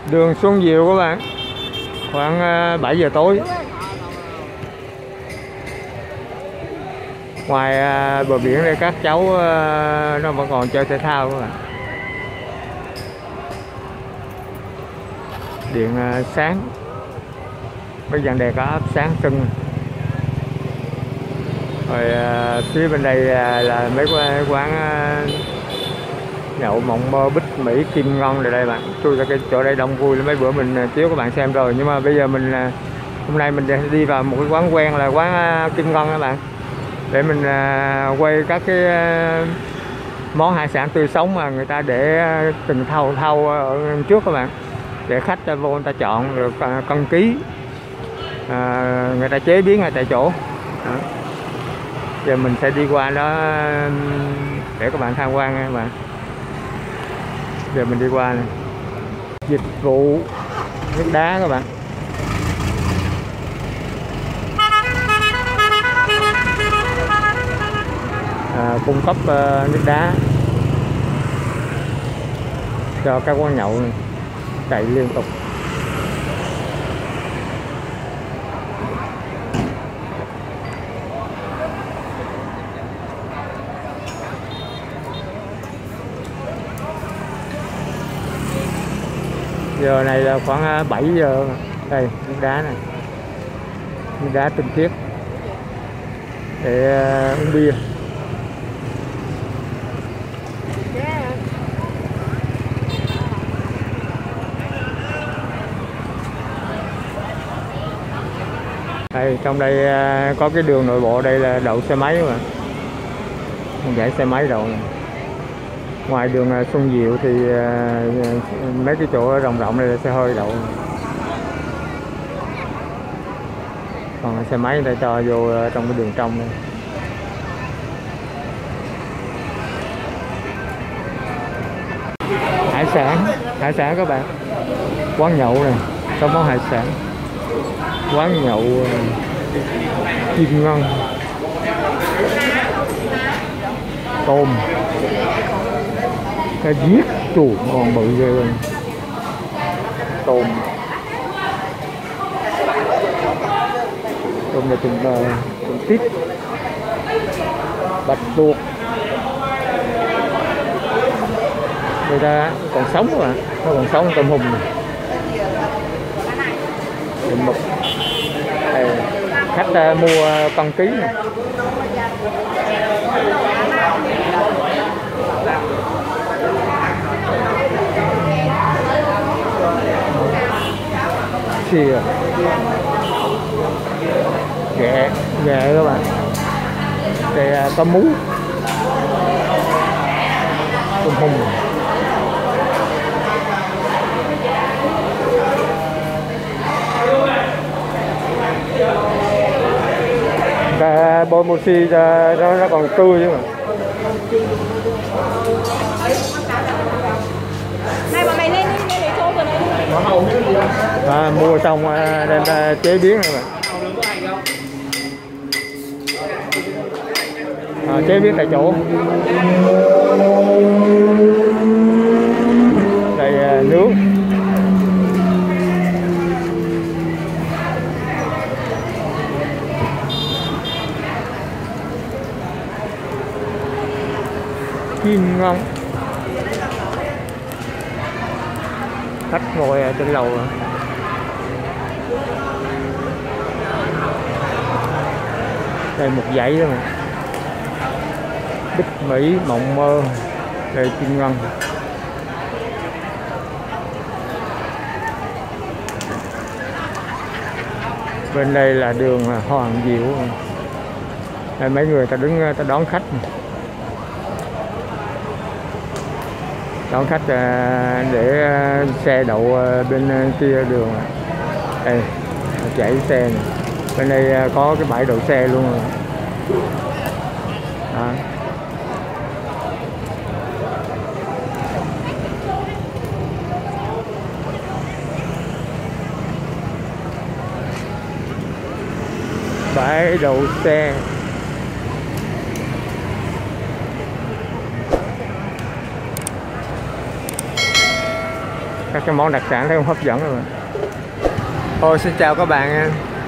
Đường Xuân Diệu các bạn, khoảng 7 giờ tối. Ngoài bờ biển đây các cháu nó vẫn còn chơi thể thao các bạn. Điện sáng, mấy dàn đèn có áp sáng sưng. Rồi phía bên đây là mấy quán nhậu Mộng Mơ, Bích Mỹ, Kim Ngân rồi đây bạn. Tôi ra cái chỗ đây đông vui lắm, mấy bữa mình chiếu các bạn xem rồi, nhưng mà bây giờ mình hôm nay mình đi vào một cái quán quen là quán Kim Ngân các bạn, để mình quay các cái món hải sản tươi sống mà người ta để từng thau ở trước các bạn, để khách vô người ta chọn rồi cân ký, người ta chế biến ngay tại chỗ. Đó. Giờ mình sẽ đi qua đó để các bạn tham quan nha các bạn. Giờ mình đi qua này. Dịch vụ nước đá các bạn. Cung cấp nước đá cho các quán nhậu này, chạy liên tục. Giờ này là khoảng 7 giờ. Đây, nước đá này, nước đá tinh khiết để uống bia. Đây, trong đây có cái đường nội bộ, đây là đậu xe máy mà, dãy xe máy đậu này. Ngoài đường Xuân Diệu thì mấy cái chỗ rộng rộng này là xe hơi đậu. Còn xe máy người ta cho vô trong cái đường trong này. Hải sản các bạn. Quán nhậu này, có món hải sản. Quán nhậu Kim Ngân. Tôm, cá giết, chù ngon bự ghê luôn. Tôm này tôm tít, bạch tuộc. Người ta còn sống mà, nó còn sống, tôm hùm này. Tôm mực. Đây, khách mua cân ký này. Xìa, ghẹ các bạn. Đây có mú, tôm hùm. Bôi mochi nó còn tươi chứ mà. Này bọn mày lên đi, lấy chỗ rồi đấy. Mua xong đem ra chế biến rồi mà. Chế biến tại chỗ. Đây nướng. Kim Ngân. Khách ngồi trên lầu rồi. Đây một dãy đó mà. Bích Mỹ, Mộng Mơ. Đây Kim Ngân. Bên đây là đường Hoàng Diệu. Đây mấy người ta đứng ta đón khách. Đón khách để xe đậu bên kia đường. Đây chạy xe này. Bên đây có cái bãi đậu xe luôn rồi. Đó. Bãi đậu xe. các cái món đặc sản thấy không hấp dẫn rồi mà. Thôi xin chào các bạn nha.